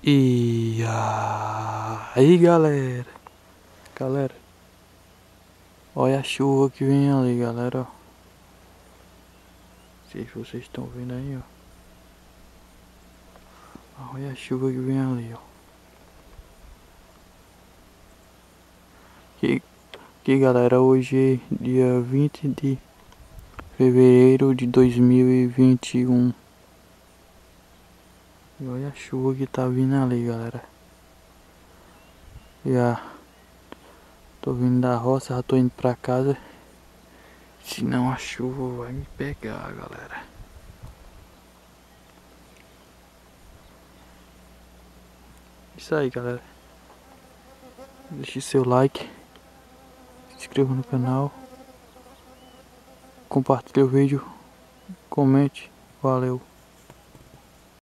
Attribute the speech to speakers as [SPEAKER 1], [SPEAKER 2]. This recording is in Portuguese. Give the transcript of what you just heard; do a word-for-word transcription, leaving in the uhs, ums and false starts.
[SPEAKER 1] E aí galera, galera, olha a chuva que vem ali, galera, ó. Não sei se vocês estão vendo aí, ó. Olha a chuva que vem ali, ó. Que, que galera, hoje é dia vinte de fevereiro de dois mil e vinte e um. E olha a chuva que tá vindo ali, galera. Já tô vindo da roça, já tô indo pra casa. Senão a chuva vai me pegar, galera. Isso aí, galera. Deixe seu like, se inscreva no canal, compartilhe o vídeo, comente. Valeu.